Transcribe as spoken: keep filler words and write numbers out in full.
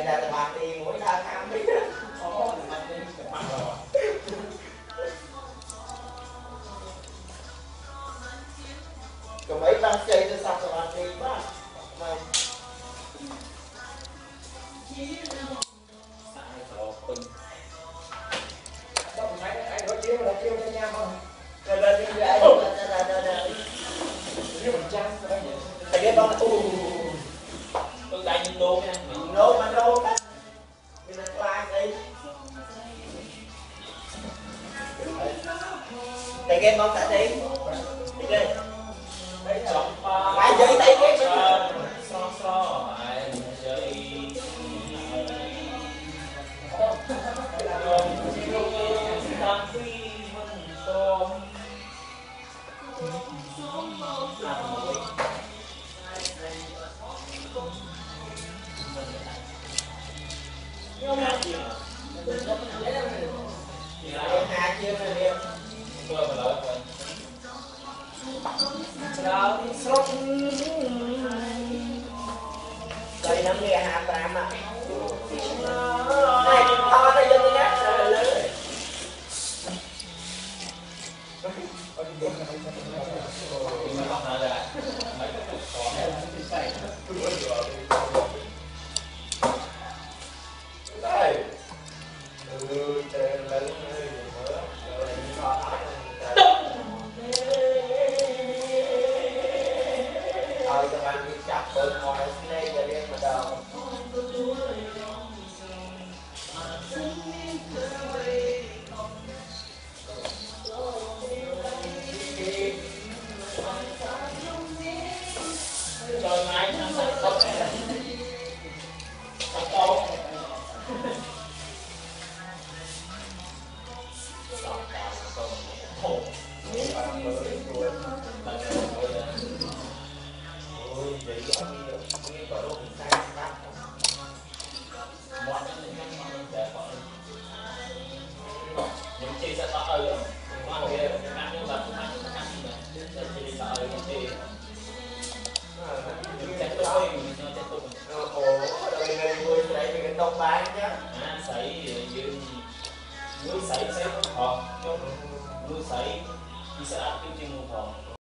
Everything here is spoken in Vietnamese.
ra từ ba đi mỗi đa cam đi còn mấy ba chơi cho sao từ ba đi quá mày anh nói chiêu là chiêu cho nhau không? Rồi rồi rồi rồi rồi rồi rồi riêu mình chăng thầy cái con u tôi đánh nô nha nô mà nô đó mình là like đi thầy game con tại đi đi đi phải chơi tay game so so phải chơi hai chiêu này đi chơi năm ngày hai trăm à này to đây dân nhá đây ừ lên lên thôi các bạn đi chặt bự ngồi đây giờ đi mà đâu rồi mai nó sẽ tốt tốt những chị sẽ có ơi mà kia ăn nhưng mà không ăn không ăn gì nữa chị sợ những chị những trái tôi mình cho trái tôi ồ rồi người vui đây mình đông bán nhá à sấy như nuôi sấy sấy họ nuôi sấy thì sẽ